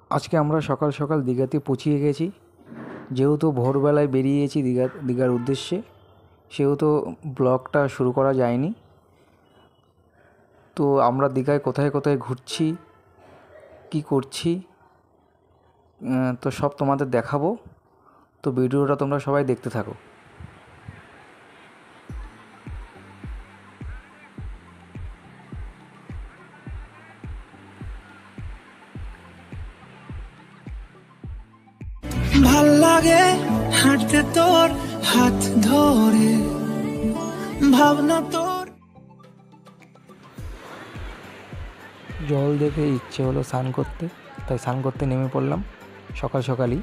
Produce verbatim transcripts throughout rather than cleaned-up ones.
আজকে আমরা সকাল সকাল দীঘাতে পৌঁছিয়ে গেছি। যেহেতু ভোরবেলায় বেরিয়েছি দীঘা দীঘার উদ্দেশ্যে, সেহেতু ব্লগটা শুরু করা যায়নি। তো আমরা দীঘায় কোথায় কোথায় ঘুরছি, কি করছি, তো সব তোমাদের দেখাবো। তো ভিডিওটা তোমরা সবাই দেখতে থাকো। ভাল লাগে হাঁটতে তোর হাত ধরে, ভাবনা তোর। জল দেখে ইচ্ছে হলো স্নান করতে, তাই স্নান করতে নেমে পড়লাম সকাল সকালই।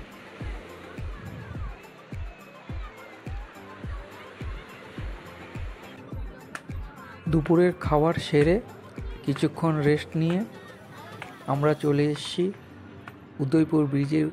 দুপুরের খাবার সেরে কিছুক্ষণ রেস্ট নিয়ে আমরা চলে এসেছি উদয়পুর ব্রিজের।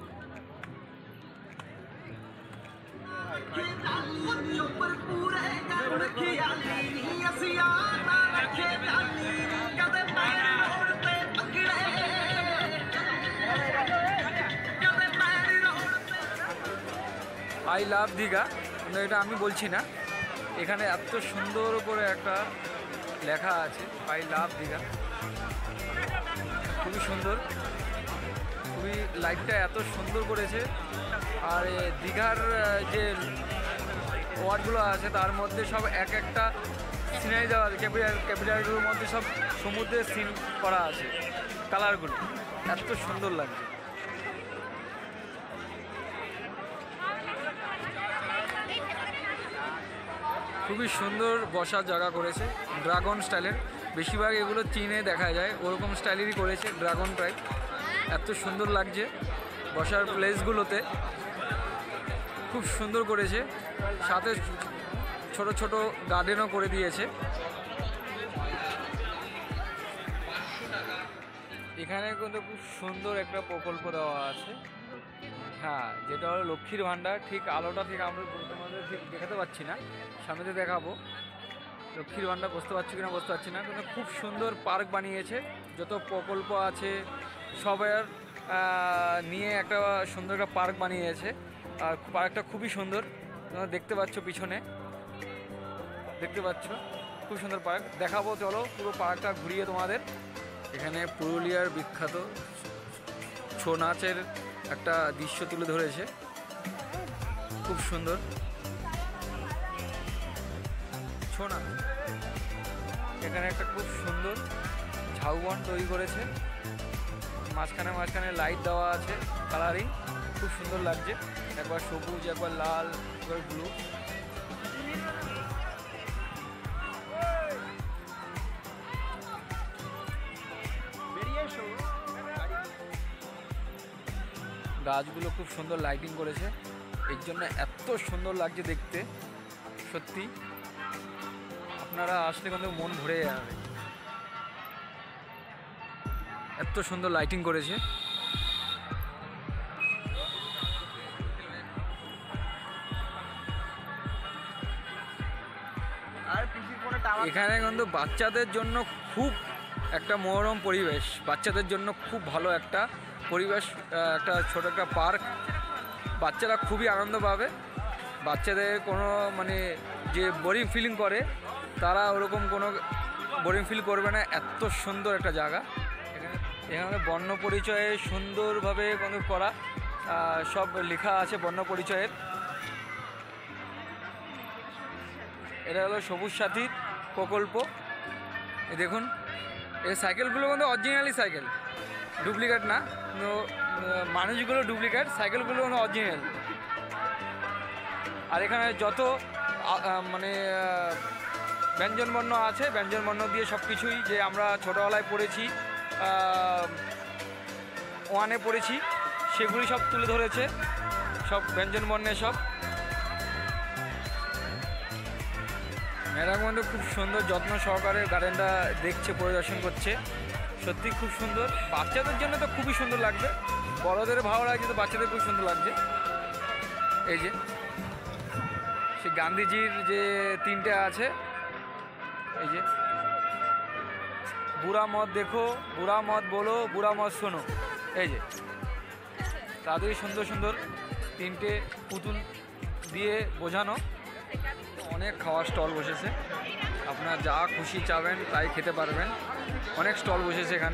আই লাভ দীঘা, কিন্তু এটা আমি বলছি না, এখানে এত সুন্দর করে একটা লেখা আছে আই লাভ দীঘা। খুবই সুন্দর, খুবই লাইটটা এত সুন্দর করেছে। আর দীঘার যে ওয়ার্ডগুলো আছে তার মধ্যে সব এক একটা সিনারি দেওয়া আছে, ক্যাপিটাল ক্যাপিটালগুলোর মধ্যে সব সমুদ্রের সিন করা আছে, কালারগুলো এত সুন্দর লাগছে। খুবই সুন্দর বসার জায়গা করেছে, ড্রাগন স্টাইলের। বেশিরভাগ এগুলো চীনে দেখা যায়, ওরকম স্টাইলেরই করেছে, ড্রাগন টাইপ। এত সুন্দর লাগছে বসার প্লেসগুলোতে, খুব সুন্দর করেছে। সাথে ছোট ছোট গার্ডেনও করে দিয়েছে। এখানে কিন্তু খুব সুন্দর একটা প্রকল্প দেওয়া আছে, হ্যাঁ, যেটা হলো লক্ষ্মীর ভাণ্ডার। ঠিক আলোটা ঠিক আমরা তোমাদের ঠিক দেখাতে পাচ্ছি না, সামনেতে দেখাবো। লক্ষ্মীর ভাণ্ডার বুঝতে পারছি কিনা বুঝতে পারছি না, কিন্তু খুব সুন্দর পার্ক বানিয়েছে। যত প্রকল্প আছে সবার নিয়ে একটা সুন্দর একটা পার্ক বানিয়েছে। আর পার্কটা খুবই সুন্দর, তোমরা দেখতে পাচ্ছ, পিছনে দেখতে পাচ্ছ, খুব সুন্দর পার্ক। দেখাবো, চলো পুরো পার্কটা ঘুরিয়ে তোমাদের। এখানে পুরুলিয়ার বিখ্যাত ছৌ নাচের একটা দৃশ্য তুলে ধরেছে, খুব সুন্দর ছৌ নাচ। এখানে একটা খুব সুন্দর ঝাউবন তৈরি করেছে, মাঝখানে মাঝখানে লাইট দেওয়া আছে, কালারিং খুব সুন্দর লাগছে। একবার সবুজ, একবার লাল, একবার ব্লু। গাছগুলো খুব সুন্দর লাইটিং করেছে, এর জন্য এত সুন্দর লাগছে দেখতে। সত্যি আপনারা আসলে কিন্তু মন ভরে যাবে, এত সুন্দর লাইটিং করেছে। এখানে কিন্তু বাচ্চাদের জন্য খুব একটা মনোরম পরিবেশ, বাচ্চাদের জন্য খুব ভালো একটা পরিবেশ, একটা ছোট একটা পার্ক। বাচ্চারা খুবই আনন্দ পাবে। বাচ্চাদের কোনো মানে যে বোরিং ফিলিং করে, তারা ওরকম কোনো বোরিং ফিল করবে না। এত সুন্দর একটা জায়গা। এখানে এখানে বর্ণ পরিচয়ে সুন্দরভাবে কোনো করা সব লেখা আছে, বর্ণ পরিচয়ের। এটা হলো সবুজ সাথী প্রকল্প। এই দেখুন, এই সাইকেলগুলো কিন্তু অরিজিনালি সাইকেল, ডুপ্লিকেট না। মানুষগুলো ডুপ্লিকেট, সাইকেলগুলো কিন্তু অরিজিনাল। আর এখানে যত মানে ব্যঞ্জনবর্ণ আছে, ব্যঞ্জনবর্ণ দিয়ে সব কিছুই যে আমরা ছোটোবেলায় পড়েছি, ওয়ানে পড়েছি, সেগুলি সব তুলে ধরেছে, সব ব্যঞ্জনবর্ণে সব। ম্যাডাম কিন্তু খুব সুন্দর যত্ন সহকারে গার্ডেনটা দেখছে, পরিদর্শন করছে। সত্যি খুব সুন্দর। বাচ্চাদের জন্য তো খুবই সুন্দর লাগবে, বড়দের ভালো লাগছে, তো বাচ্চাদের খুব সুন্দর লাগছে। এই যে সে গান্ধীজির যে তিনটে আছে, এই যে বুড়া মত দেখো, বুড়া মত বলো, বুড়া মত শোনো, এই যে তাদেরই সুন্দর সুন্দর তিনটে পুতুল দিয়ে বোঝানো। অনেক খাওয়ার স্টল বসেছে, আপনার যা খুশি চাবেন তাই খেতে পারবেন। অনেক স্টল বসেছে এখানে,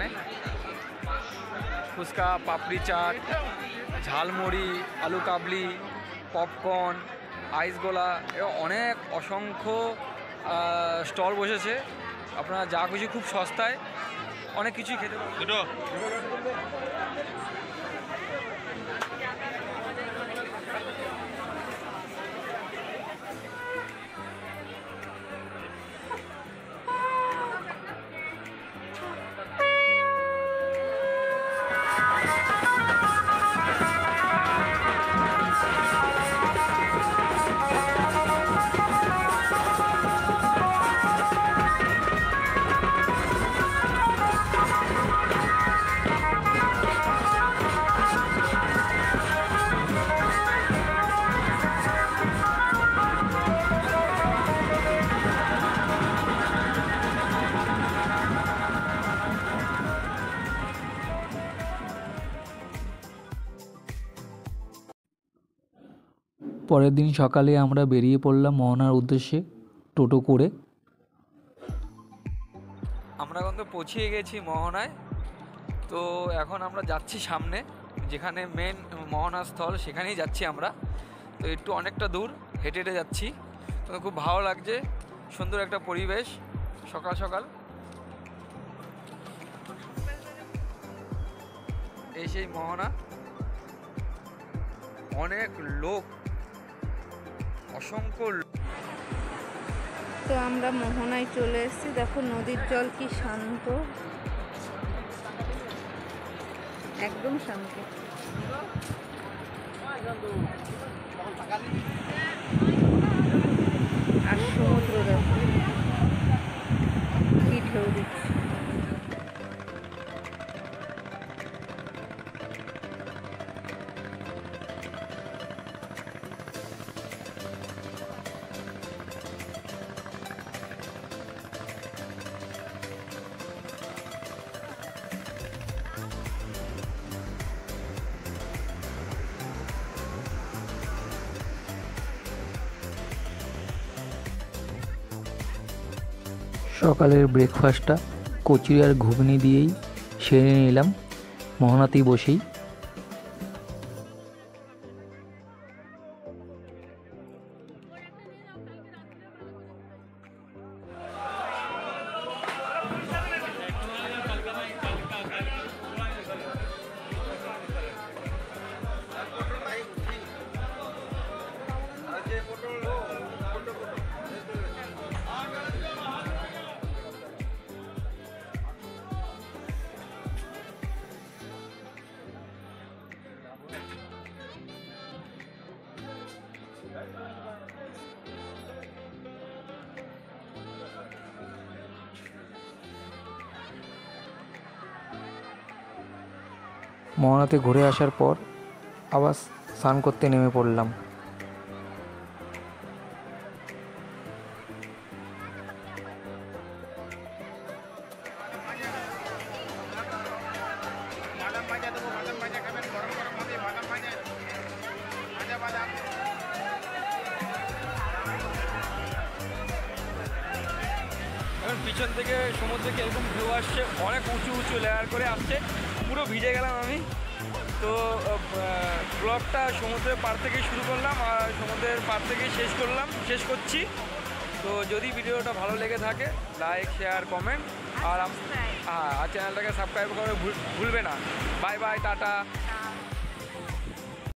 ফুচকা, পাপড়ি চাট, ঝালমুড়ি, আলু কাবলি, পপকর্ন, আইস গোলা, এবং অনেক অসংখ্য স্টল বসেছে। আপনারা যা খুশি খুব সস্তায় অনেক কিছুই খেতে পারবেন। পরের দিন সকালে আমরা বেরিয়ে পড়লাম মোহনার উদ্দেশ্যে টোটো করে। আমরা কিন্তু পৌঁছে গেছি মোহনায়। তো এখন আমরা যাচ্ছি সামনে, যেখানে মেন মোহনা স্থল, সেখানেই যাচ্ছি আমরা। তো একটু অনেকটা দূর হেঁটে হেঁটে যাচ্ছি। তো খুব ভালো লাগছে, সুন্দর একটা পরিবেশ সকাল সকাল। এই সেই মোহনা, অনেক লোক, অসংখ্য লোক। তো আমরা মোহনায় চলে এসেছি। দেখো নদীর জল কি শান্ত, একদম শান্ত। আর সমুদ্র দেখো কি ঢেউ দিচ্ছে। সকালের ব্রেকফাস্টটা কচুরি আর ঘুগনি দিয়েই সেরে নিলাম মোহনাতেই বসেই। মোহনাতে ঘুরে আসার পর আবার স্নান করতে নেমে পড়লাম। এখন পিছন থেকে সমুদ্র থেকে এরকম ঢেউ আসছে, অনেক উঁচু উঁচু লেয়ার করে আসছে, পুরো ভিজে গেলাম আমি। তো ব্লগটা সমুদ্রের পাড় থেকে শুরু করলাম আর সমুদ্রের পাড় থেকে শেষ করলাম শেষ করছি। তো যদি ভিডিওটা ভালো লেগে থাকে লাইক, শেয়ার, কমেন্ট আর হ্যাঁ আর চ্যানেলটাকে সাবস্ক্রাইব করে ভুলবে না। Bye bye, tata.